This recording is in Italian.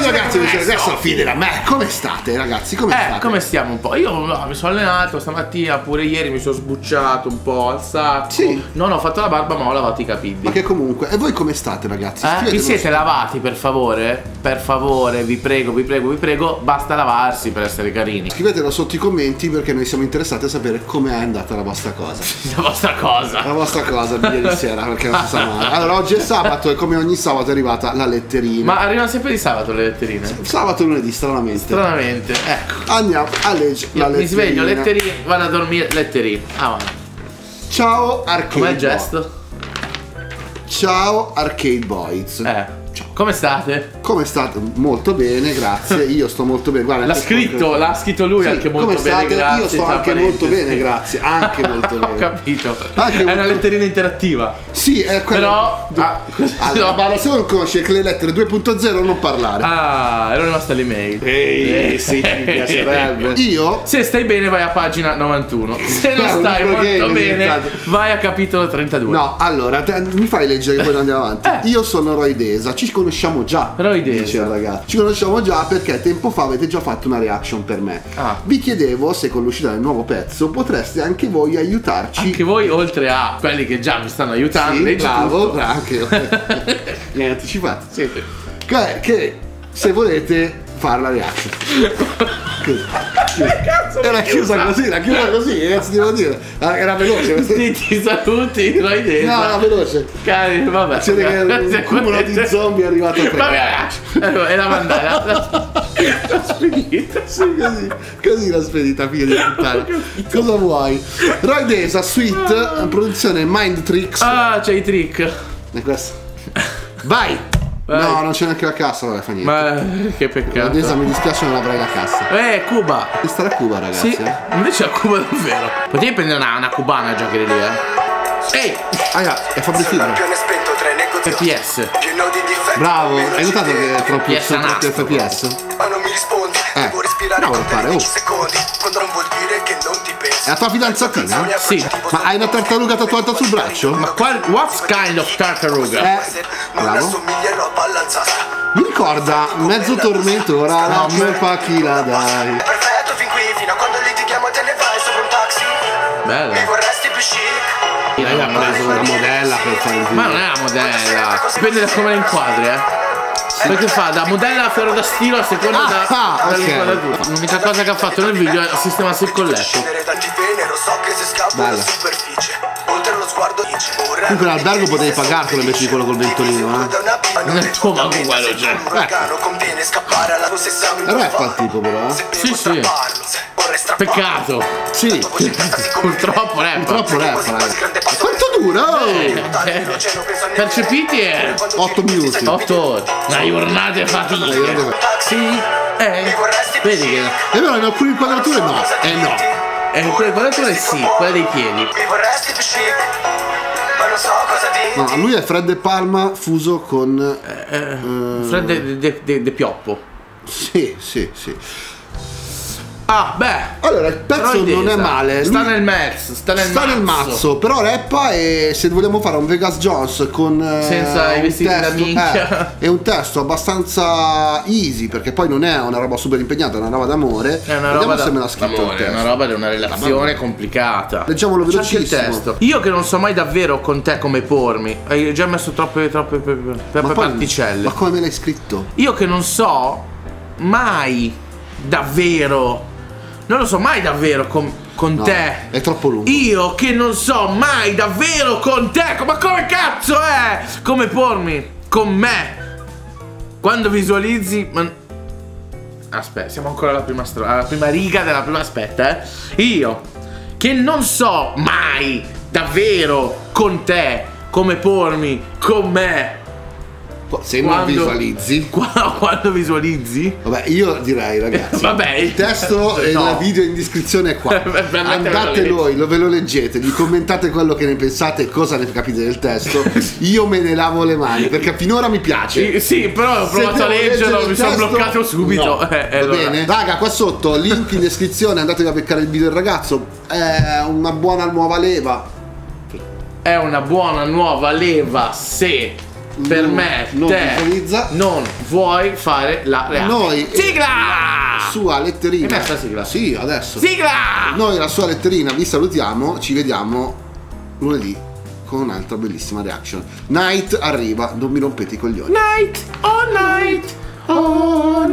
ragazzi, adesso alla fine della me. Come state ragazzi? Come state? Come stiamo un po'? Io mi sono allenato stamattina, pure ieri mi sono sbucciato un po' al sacco. Sì. Non ho fatto la barba ma ho lavato i capelli. Ma che comunque. E voi come state ragazzi? Vi siete lavati per favore? Per favore, vi prego, vi prego, vi prego. Basta lavarsi per essere carini. Scrivetelo sotto i commenti perché noi siamo interessati a sapere com'è andata la vostra cosa. La vostra cosa. La vostra cosa di ieri sera, perché non si sa mai. Allora, oggi è sabato e come ogni sabato è arrivata la letterina. Ma arrivano sempre di sabato le letterine? Sabato e lunedì, stranamente. Stranamente, ecco. Andiamo a leggere la letterina. Mi sveglio, letterine, vado a dormire, letterine. Ah, va. Ciao Arcade. Com'è il gesto? Ciao Arcade Boys. Ciao. Come state? Come state? Molto bene, grazie. Io sto molto bene. Guarda, l'ha scritto lui, sì, anche molto bene, grazie. Io sto anche molto bene, grazie. Anche molto bene. Ho capito. Anche è una letterina interattiva. Sì, è quella. Però allora, se non conosci che le lettere 2.0 non parlare. Ah, ero rimasta l'email. Sì, mi piacerebbe. Io? Se stai bene vai a pagina 91. Se non stai molto bene vai a capitolo 32. No, allora, mi fai leggere che poi andiamo avanti. Io sono Roy Desa, ci conosciamo già. Roy Desa. Dice il ragazzo. Ci conosciamo già perché tempo fa avete già fatto una reaction per me. Vi chiedevo se con l'uscita del nuovo pezzo potreste anche voi aiutarci. Anche voi, oltre a quelli che già mi stanno aiutando. Sì, bravo, anche. Mi hai anticipato. Sì. Che se volete fare la reaction. Era chiusa così, ragazzi, devo dire. Era veloce. Ti saluti, Roy Desa. No, era veloce. Cari, vabbè. Siete che un cumulo di zombie è arrivato a tre. Vabbè, è la mandata. L'ha spedita. Sì, così l'ha spedita, figlio di puttana. Cosa vuoi? Roy Desa, Sweet, produzione Mind Tricks. Ah, c'è i trick. E questo. Vai! No, non c'è neanche la cassa, vabbè, fa niente. Ma che peccato. Roy Desa, mi dispiace, non avrai la cassa. Cuba. Devi stare a Cuba, ragazzi. Sì, invece a Cuba davvero. Potevi prendere una cubana già che lì, Ehi! È Fabri Fibra. FPS. Bravo, hai notato che è troppo FPS? FPS? Ma non mi rispondi, devo respirare bravo, per pare, 10 secondi. Quando non vuol dire che non ti pensi. È la tua fidanzatina? Sì. Ma hai una tartaruga tatuata sul braccio? Ma what kind of tartaruga? Non assomiglierò all'alzata. Mi ricorda mezzo tormentore, la colpa a chi la dai. Perfetto fin qui, fino a quando litighiamo te ne vai sopra un taxi. Bella. Mi vorresti più chic. Lei ha preso una modella per fare il video. Ma non è la modella. Dipende da come la inquadri, Perché fa da modella a ferro da stilo a seconda dall'inquadratura. L'unica cosa che ha fatto nel video è sistemarsi il colletto. Bella. Comunque l'albergo potevi pagartelo invece di quello col ventolino, Nel tuo manco quello c'è. Rappa il tipo però, Sì. Peccato. Sì. Purtroppo Purtroppo rappa, Quanto dura? Percepiti è 8 minuti. 8 ore. Una giornata fatica. Sì. Vedi che. E però in alcune inquadrature no. No. In quelle inquadrature sì, quelle dei piedi. No, lui è Fred De Palma fuso con Fred de Pioppo. Sì. Ah, beh. Allora, il pezzo non è male. Sta nel mezzo, sta nel mazzo. Però rappa e se vogliamo fare un Vegas Jones con senza i vestiti da minchia è un testo abbastanza easy, perché poi non è una roba super impegnata, è una roba d'amore. È una roba se me l'ha scritto il testo. È una roba di una relazione complicata. Leggiamolo velocissimo. Il testo. Io che non so mai davvero con te come pormi. Hai già messo troppe particelle. Ma come me l'hai scritto? Io che non so mai davvero. Non lo so mai davvero con te. È troppo lungo. Io che non so mai davvero con te. Ma come cazzo è? Come pormi con me quando visualizzi. Aspetta, siamo ancora alla prima riga della prima. Aspetta, Io che non so mai davvero con te come pormi con me. Se non visualizzi. Quando visualizzi? Vabbè, io direi, ragazzi. Vabbè, il testo e il video in descrizione è qua. Andatelo, ve lo leggete, gli commentate quello che ne pensate e cosa ne capite del testo. Io me ne lavo le mani perché finora mi piace. Sì, però ho provato a leggerlo, mi sono bloccato subito. No. Va bene? Raga, qua sotto, link in descrizione, andatevi a beccare il video del ragazzo. È una buona nuova leva. È una buona nuova leva se per me non te visualizza. non vuoi fare la reazione. Noi sigla! Sua letterina. È messa la sigla? Sì, adesso. Sigla! Noi la sua letterina vi salutiamo, ci vediamo lunedì con un'altra bellissima reaction. Night arriva, non mi rompete i coglioni. Night, oh night, oh